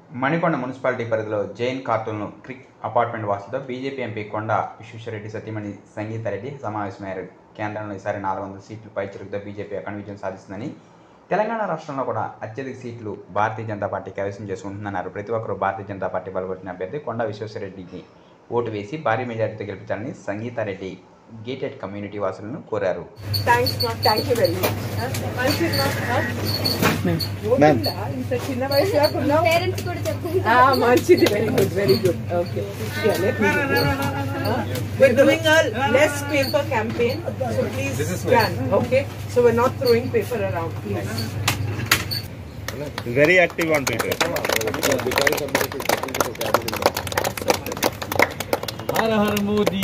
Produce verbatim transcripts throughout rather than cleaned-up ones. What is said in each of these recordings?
Manikonda municipality పరిధిలో జైన్ కార్టూన్లు క్రిక్ అపార్ట్మెంట్ వాసులతో బీజేపీ ఎంపీ కొండ విశ్వేశ్వరరెడ్డి సతీమణి సంగీతారెడ్డి సమావేశమయ్యారు. కేంద్రంలో ఈసారి నాలుగు వందల సీట్లు పైచిలుకుతో బీజేపీ అఖండ విజయం సాధిస్తుందని, తెలంగాణ రాష్ట్రంలో కూడా అత్యధిక సీట్లు భారతీయ జనతా పార్టీ కైవసం చేసుకుంటుందన్నారు. ప్రతి ఒక్కరూ భారతీయ జనతా పార్టీ బలపరిచిన అభ్యర్థి కొండ విశ్వేశ్వరరెడ్డికి ఓటు వేసి భారీ మెజారిటీతో గెలిపించాలని సంగీతారెడ్డి గేటెడ్ కమ్యూనిటీ వాసులను కోరారు. We're doing a less paper campaign, so please scan, okay? So we're not throwing paper around, please. Very active on Twitter. Har Har Modi.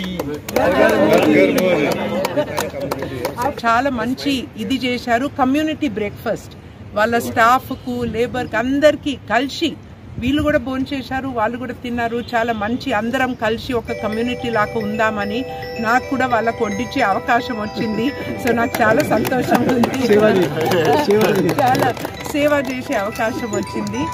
చాలా మంచి ఇది చేశారు. కమ్యూనిటీ బ్రేక్ఫాస్ట్ వాళ్ళ స్టాఫ్కు లేబర్కి అందరికీ కలిసి వీళ్ళు కూడా భోంచేశారు, వాళ్ళు కూడా తిన్నారు. చాలా మంచి, అందరం కలిసి ఒక కమ్యూనిటీ లాగా ఉందామని నాకు కూడా వాళ్ళకు వడ్డించే అవకాశం వచ్చింది. సో నాకు చాలా సంతోషం ఉంది, చాలా సేవ చేసే అవకాశం వచ్చింది.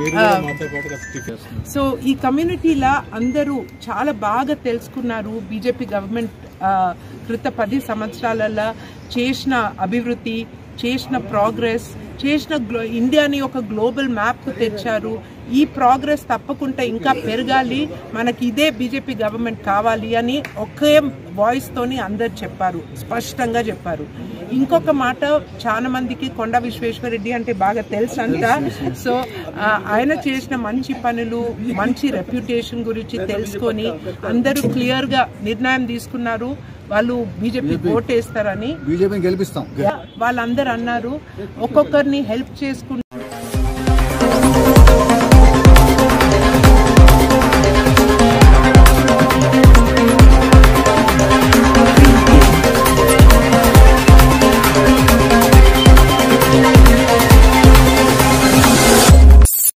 సో ఈ కమ్యూనిటీలా అందరూ చాలా బాగా తెలుసుకున్నారు బీజేపీ గవర్నమెంట్ క్రిత పది సంవత్సరాలలో చేసిన అభివృద్ధి, చేసిన ప్రోగ్రెస్, చేసిన గ్లో ఇండియాని ఒక గ్లోబల్ మ్యాప్కు తెచ్చారు. ఈ ప్రోగ్రెస్ తప్పకుండా ఇంకా పెరగాలి, మనకి ఇదే బీజేపీ గవర్నమెంట్ కావాలి అని ఒకే వాయిస్తోని అందరు చెప్పారు, స్పష్టంగా చెప్పారు. ఇంకొక మాట, చాలా మందికి కొండ విశ్వేశ్వరరెడ్డి అంటే బాగా తెలుసు అంట. సో ఆయన చేసిన మంచి పనులు, మంచి రెప్యుటేషన్ గురించి తెలుసుకొని అందరూ క్లియర్గా నిర్ణయం తీసుకున్నారు, వాళ్ళు బీజేపీ ఓటేస్తారని. బీజేపీని గెలిపిస్తాం వాళ్ళందరూ అన్నారు. ఒక్కొక్కరిని హెల్ప్ చేసుకుంటూ